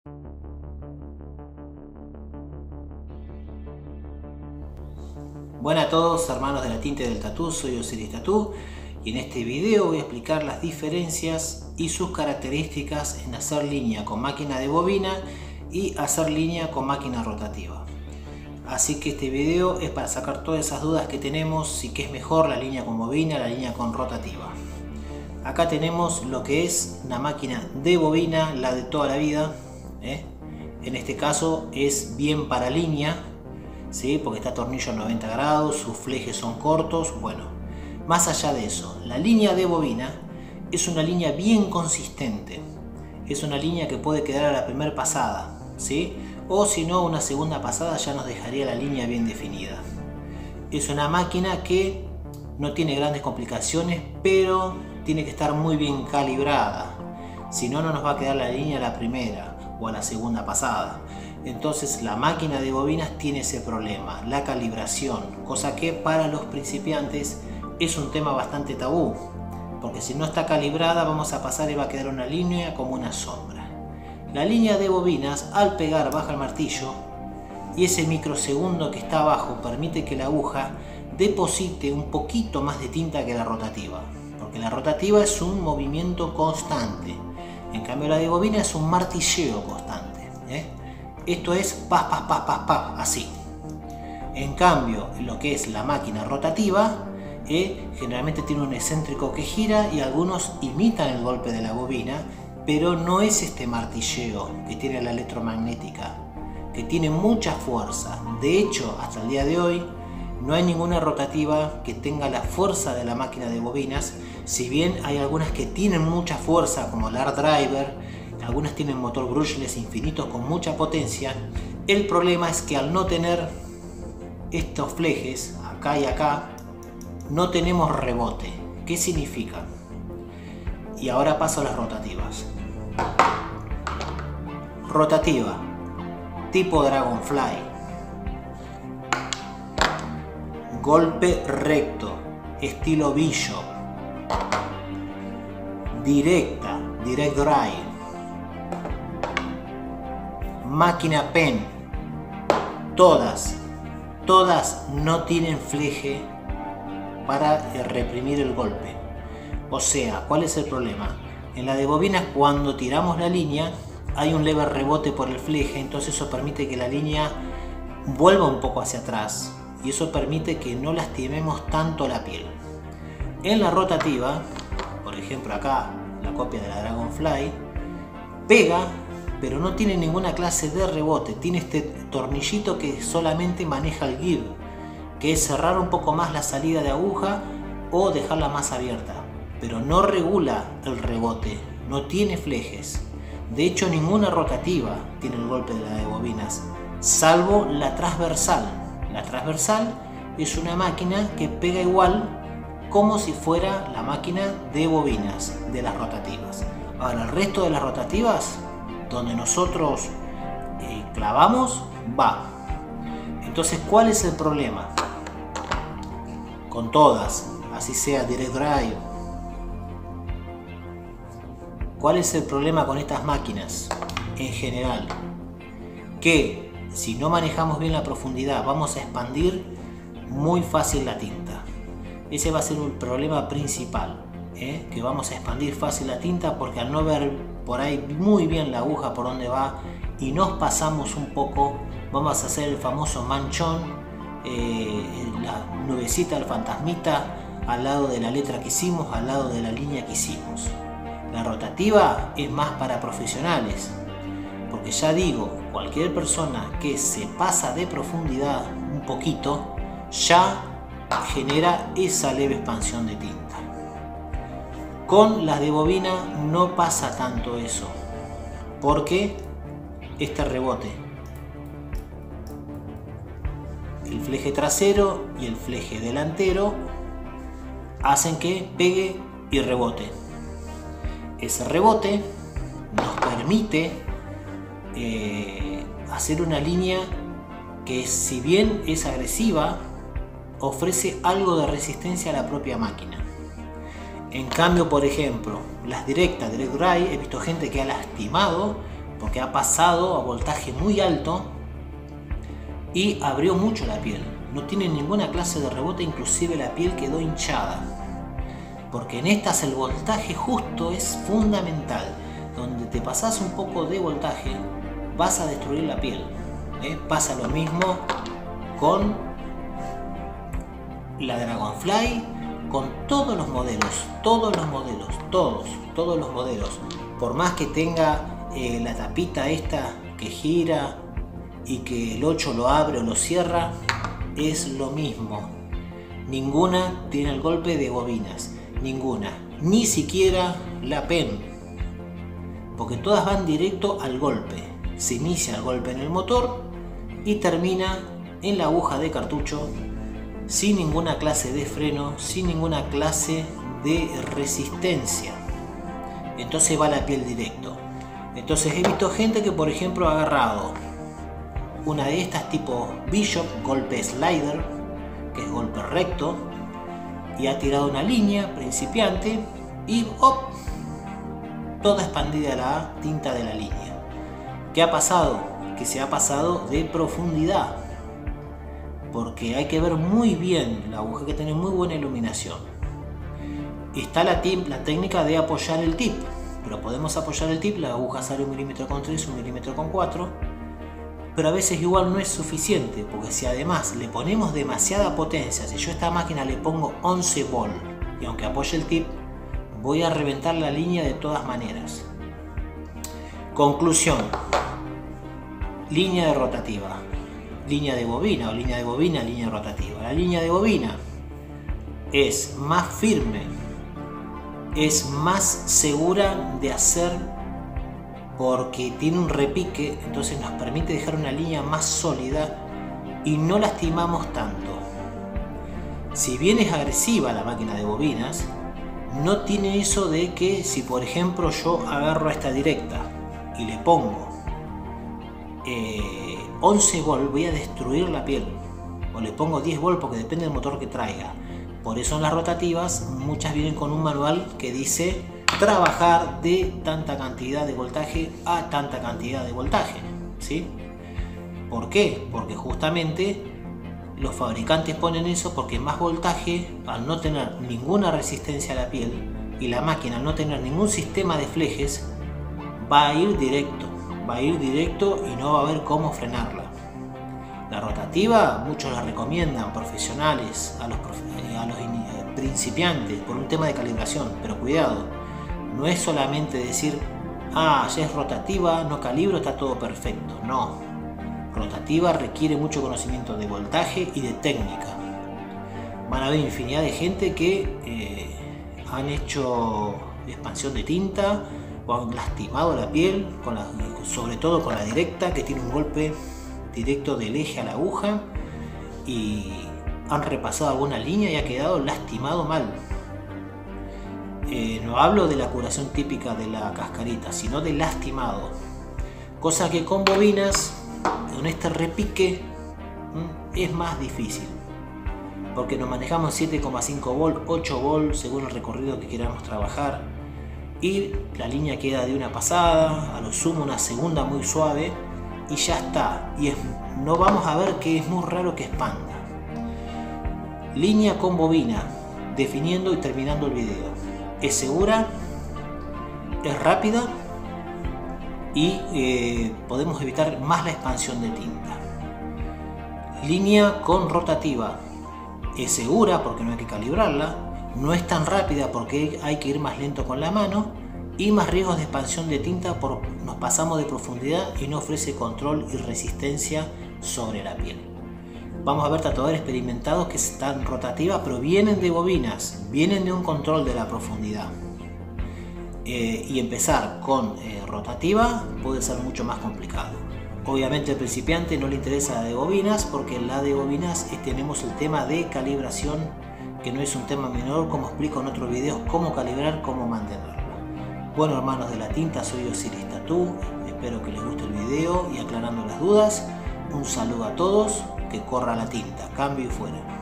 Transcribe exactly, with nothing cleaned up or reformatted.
Buenas a todos, hermanos de la tinte del tatú, soy Osiris Tatú y en este video voy a explicar las diferencias y sus características en hacer línea con máquina de bobina y hacer línea con máquina rotativa. Así que este video es para sacar todas esas dudas que tenemos, si qué es mejor la línea con bobina, la línea con rotativa. Acá tenemos lo que es una máquina de bobina, la de toda la vida, ¿eh? En este caso es bien para línea, ¿sí? Porque está tornillo a noventa grados, sus flejes son cortos. Bueno, más allá de eso, la línea de bobina es una línea bien consistente, es una línea que puede quedar a la primera pasada, ¿sí? O si no, una segunda pasada ya nos dejaría la línea bien definida. Es una máquina que no tiene grandes complicaciones, pero tiene que estar muy bien calibrada, si no, no nos va a quedar la línea a la primera o a la segunda pasada. Entonces la máquina de bobinas tiene ese problema, la calibración, cosa que para los principiantes es un tema bastante tabú, porque si no está calibrada vamos a pasar y va a quedar una línea como una sombra. La línea de bobinas, al pegar, baja el martillo y ese microsegundo que está abajo permite que la aguja deposite un poquito más de tinta que la rotativa, porque la rotativa es un movimiento constante, en cambio la de bobina es un martilleo constante, ¿eh? Esto es pas, pas, pas, pas, pas, así. En cambio, lo que es la máquina rotativa, eh, generalmente tiene un excéntrico que gira y algunos imitan el golpe de la bobina, pero no es este martilleo que tiene la electromagnética, que tiene mucha fuerza. De hecho, hasta el día de hoy, no hay ninguna rotativa que tenga la fuerza de la máquina de bobinas, si bien hay algunas que tienen mucha fuerza, como la Art Driver. Algunas tienen motor brushless infinitos con mucha potencia. El problema es que al no tener estos flejes, acá y acá, no tenemos rebote. ¿Qué significa? Y ahora paso a las rotativas. Rotativa, tipo Dragonfly. Golpe recto, estilo Bishop. Directa, direct drive. Máquina pen, todas, todas no tienen fleje para reprimir el golpe. O sea, ¿cuál es el problema? En la de bobinas, cuando tiramos la línea, hay un leve rebote por el fleje, entonces eso permite que la línea vuelva un poco hacia atrás y eso permite que no lastimemos tanto la piel. En la rotativa, por ejemplo acá, la copia de la Dragonfly, pega, pero no tiene ninguna clase de rebote, tiene este tornillito que solamente maneja el give, que es cerrar un poco más la salida de aguja o dejarla más abierta, pero no regula el rebote, no tiene flejes. De hecho, ninguna rotativa tiene el golpe de la de bobinas, salvo la transversal. La transversal es una máquina que pega igual como si fuera la máquina de bobinas de las rotativas. Ahora, el resto de las rotativas, donde nosotros eh, clavamos, va. Entonces, ¿cuál es el problema? Con todas, así sea direct drive. ¿Cuál es el problema con estas máquinas en general? Que si no manejamos bien la profundidad, vamos a expandir muy fácil la tinta. Ese va a ser un problema principal, ¿eh? Que vamos a expandir fácil la tinta porque al no ver por ahí muy bien la aguja por donde va y nos pasamos un poco, vamos a hacer el famoso manchón, eh, la nubecita, el fantasmita al lado de la letra que hicimos, al lado de la línea que hicimos. La rotativa es más para profesionales, porque ya digo, cualquier persona que se pasa de profundidad un poquito ya genera esa leve expansión de tinta. Con las de bobina no pasa tanto eso, porque este rebote, el fleje trasero y el fleje delantero hacen que pegue y rebote. Ese rebote nos permite eh, hacer una línea que, si bien es agresiva, ofrece algo de resistencia a la propia máquina. En cambio, por ejemplo, las directas, direct drive, he visto gente que ha lastimado porque ha pasado a voltaje muy alto y abrió mucho la piel. No tiene ninguna clase de rebote, inclusive la piel quedó hinchada. Porque en estas el voltaje justo es fundamental. Donde te pasas un poco de voltaje, vas a destruir la piel. ¿eh? Pasa lo mismo con la Dragonfly, con todos los modelos, todos los modelos, todos, todos los modelos. Por más que tenga eh, la tapita esta que gira y que el ocho lo abre o lo cierra, es lo mismo. Ninguna tiene el golpe de bobinas, ninguna, ni siquiera la Pen. Porque todas van directo al golpe. Se inicia el golpe en el motor y termina en la aguja de cartucho sin ninguna clase de freno, sin ninguna clase de resistencia. Entonces va la piel directo. Entonces he visto gente que, por ejemplo, ha agarrado una de estas tipo Bishop, golpe slider, que es golpe recto, y ha tirado una línea principiante y ¡op! Toda expandida la tinta de la línea. ¿Qué ha pasado? Que se ha pasado de profundidad, porque hay que ver muy bien la aguja, que tiene muy buena iluminación. Está la, tip, la técnica de apoyar el tip, pero podemos apoyar el tip, la aguja sale un milímetro con tres, un milímetro con cuatro, pero a veces igual no es suficiente, porque si además le ponemos demasiada potencia, si yo a esta máquina le pongo once volt y aunque apoye el tip, voy a reventar la línea de todas maneras. Conclusión: línea de rotativa, línea de bobina o línea de bobina, línea rotativa. La línea de bobina es más firme, es más segura de hacer porque tiene un repique, entonces nos permite dejar una línea más sólida y no lastimamos tanto. Si bien es agresiva la máquina de bobinas, no tiene eso de que si por ejemplo yo agarro a esta directa y le pongo eh, once volt, voy a destruir la piel, o le pongo diez volt, porque depende del motor que traiga. Por eso en las rotativas muchas vienen con un manual que dice trabajar de tanta cantidad de voltaje a tanta cantidad de voltaje, ¿sí? ¿Por qué? Porque justamente los fabricantes ponen eso porque más voltaje, al no tener ninguna resistencia a la piel y la máquina al no tener ningún sistema de flejes, va a ir directo, va a ir directo y no va a haber cómo frenarla. La rotativa muchos la recomiendan, profesionales, a los, a los principiantes, por un tema de calibración, pero cuidado, no es solamente decir, ah, ya es rotativa, no calibro, está todo perfecto, no. Rotativa requiere mucho conocimiento de voltaje y de técnica. Van a haber infinidad de gente que eh, han hecho expansión de tinta o han lastimado la piel, con la, sobre todo con la directa, que tiene un golpe directo del eje a la aguja, y han repasado alguna línea y ha quedado lastimado mal. Eh, no hablo de la curación típica de la cascarita, sino de lastimado. Cosa que con bobinas, con este repique, es más difícil, porque nos manejamos siete coma cinco volt, ocho volt según el recorrido que queramos trabajar, y la línea queda de una pasada, a lo sumo una segunda muy suave y ya está. Y es, no vamos a ver que es muy raro que expanda. Línea con bobina, definiendo y terminando el video. Es segura, es rápida y eh, podemos evitar más la expansión de tinta. Línea con rotativa, es segura porque no hay que calibrarla, no es tan rápida porque hay que ir más lento con la mano, y más riesgos de expansión de tinta por nos pasamos de profundidad y no ofrece control y resistencia sobre la piel. Vamos a ver tatuadores experimentados que están rotativas, pero vienen de bobinas, vienen de un control de la profundidad. Eh, y empezar con eh, rotativa puede ser mucho más complicado. Obviamente al principiante no le interesa la de bobinas, porque la de bobinas es, tenemos el tema de calibración, que no es un tema menor, como explico en otros videos, cómo calibrar, cómo mantenerla. Bueno, hermanos de la tinta, soy Osiris Tattoo, espero que les guste el video y aclarando las dudas. Un saludo a todos, que corra la tinta, cambio y fuera.